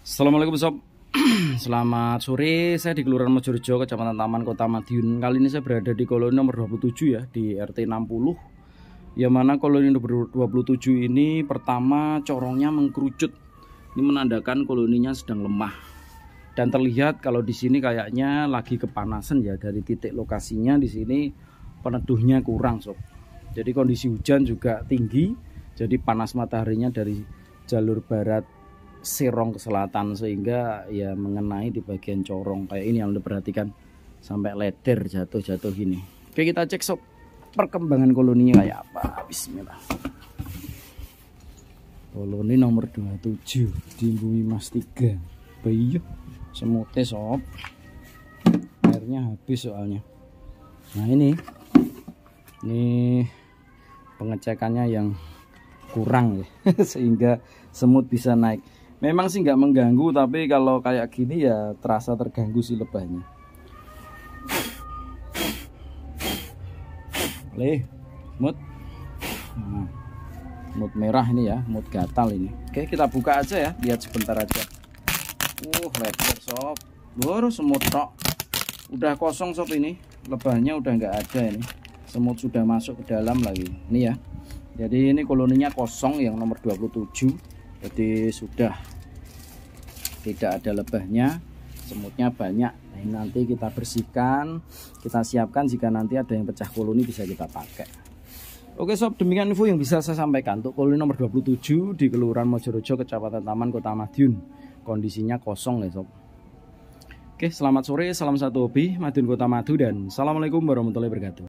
Assalamualaikum sob. Selamat sore, saya di Kelurahan Mojorejo, Kecamatan Taman, Kota Madiun. Kali ini saya berada di koloni nomor 27 ya, di RT 60. Yang mana koloni nomor 27 ini pertama corongnya mengkerucut. Ini menandakan koloninya sedang lemah. Dan terlihat kalau di sini kayaknya lagi kepanasan ya, dari titik lokasinya di sini peneduhnya kurang sob. Jadi kondisi hujan juga tinggi, jadi panas mataharinya dari jalur barat serong ke selatan, sehingga ya mengenai di bagian corong kayak ini yang Anda perhatikan, sampai leder jatuh-jatuh gini. Oke, kita cek sob perkembangan koloninya kayak apa. Bismillah. Koloni nomor 27 di Bumi Mas 3. Bayu semutnya sob, airnya habis soalnya. Nah ini pengecekannya yang kurang ya sehingga semut bisa naik. Memang sih nggak mengganggu, tapi kalau kayak gini ya terasa terganggu sih lebahnya. Semut. Nah, semut merah ini ya, semut gatal ini. Oke, kita buka aja ya, lihat sebentar aja. Lebar sob. Baru semut tok. Udah kosong sob ini. Lebahnya udah nggak ada ini. Semut sudah masuk ke dalam lagi. Ini ya. Jadi ini koloninya kosong yang nomor 27. Jadi sudah tidak ada lebahnya, semutnya banyak. Nah, ini nanti kita bersihkan, kita siapkan jika nanti ada yang pecah koloni bisa kita pakai. Oke sob, demikian info yang bisa saya sampaikan untuk koloni nomor 27 di Kelurahan Mojorejo, Kecamatan Taman, Kota Madiun. Kondisinya kosong ya sob. Oke, selamat sore, salam satu hobi, Madiun Kota Madu, dan assalamualaikum warahmatullahi wabarakatuh.